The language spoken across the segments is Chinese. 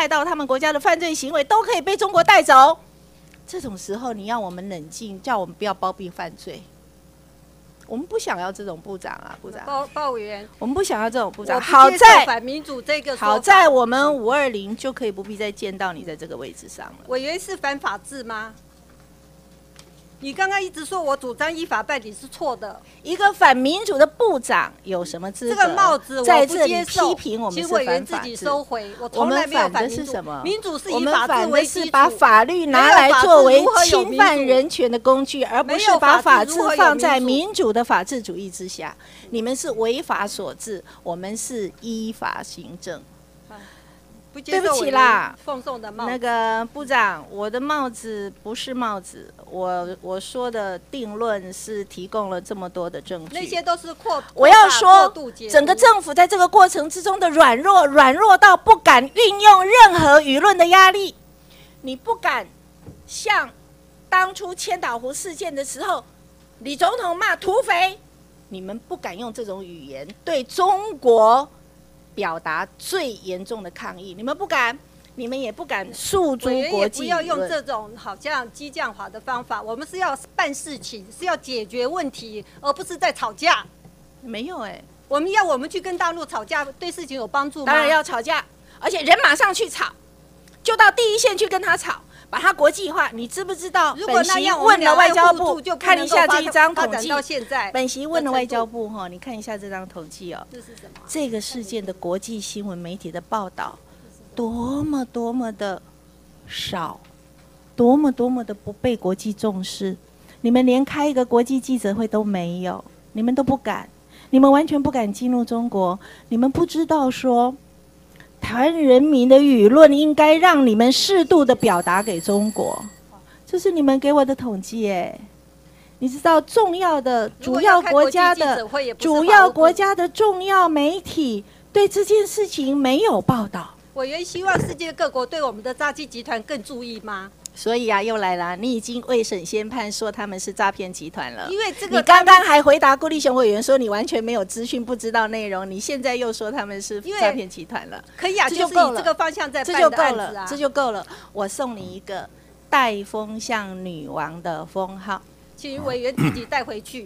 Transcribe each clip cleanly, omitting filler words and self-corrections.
害到他们国家的犯罪行为，都可以被中国带走。这种时候，你要我们冷静，叫我们不要包庇犯罪。我们不想要这种部长啊，部长。 鲍委员， 我们不想要这种部长。 好在反民主这个， 好在我们520就可以不必再见到你在这个位置上了。 委员是反法治吗？你刚刚一直说我主张依法办理是错的。一个反民主的部长有什么资格？ 这个帽子我在这里批评我们是反法治？ 请委员自己收回。我从来没有反民主。 是什么？ 民主是以法治为基础。 我们反的是把法律拿来作为侵犯人权的工具，而不是把法治放在民主的法治主义之下。你们是违法所致，我们是依法行政。对不起啦， 奉送的帽子。 那个部长，我的帽子不是帽子，我说的定论是提供了这么多的证据， 那些都是我要说，整个政府在这个过程之中的软弱到不敢运用任何舆论的压力。你不敢像当初千岛湖事件的时候，李总统骂土匪，你们不敢用这种语言对中国表达最严重的抗议，你们不敢，你们也不敢诉诸国际舆论。 不要用这种好像激将法的方法，我们是要办事情，是要解决问题，而不是在吵架。 没有我们去跟大陆吵架，对事情有帮助吗？ 当然要吵架，而且人马上去吵，就到第一线去跟他吵，把它国际化。你知不知道？ 如果那样， 问了外交部，看一下这一张统计。 到现在， 本席问了外交部你看一下这张统计这是什么？ 这个事件的国际新闻媒体的报道，多么的少，多么的不被国际重视。你们连开一个国际记者会都没有，你们都不敢，你们完全不敢激怒中国，你们不知道说。台湾人民的舆论应该让你们适度的表达给中国，这是你们给我的统计你知道重要的主要国家的重要媒体对这件事情没有报道。 委员希望世界各国对我们的诈欺集团更注意吗？ 所以又来了，你已经未审先判，说他们是诈骗集团了。 因为这个， 你刚刚还回答顾立雄委员说你完全没有资讯，不知道内容，你现在又说他们是诈骗集团了。 可以啊，就是以这个方向在办的案子啊， 这就够了。我送你一个带风向女王的封号， 请委员自己带回去。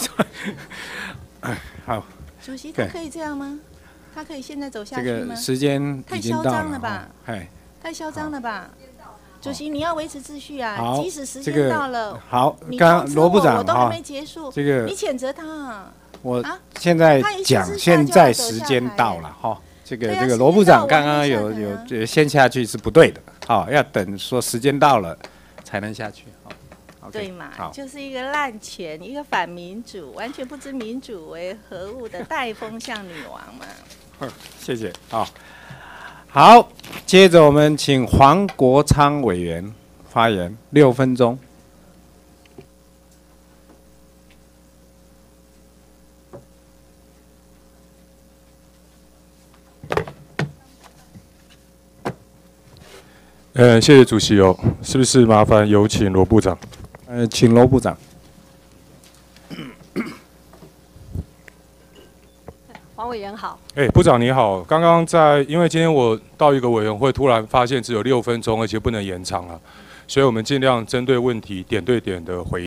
好， 主席，他可以这样吗？他可以现在走下去吗？ 这个时间已经到了， 太嚣张了吧？太嚣张了吧？主席，你要维持秩序啊！即使时间到了， 好，刚刚罗部长我都还没结束， 这个你谴责他。 我现在讲，现在时间到了哈。这个罗部长刚刚有先下去是不对的，要等说时间到了才能下去。 对嘛？就是一个滥权，一个反民主，完全不知民主为何物的带风向女王嘛。 谢谢好，接着我们请黄国昌委员发言6分钟。 谢谢主席是不是麻烦有请罗部长？ 请罗部长。 黄委员好。 部长你好，刚刚因为今天我到一个委员会，突然发现只有6分钟，而且不能延长了，所以我们尽量针对问题点对点的回应。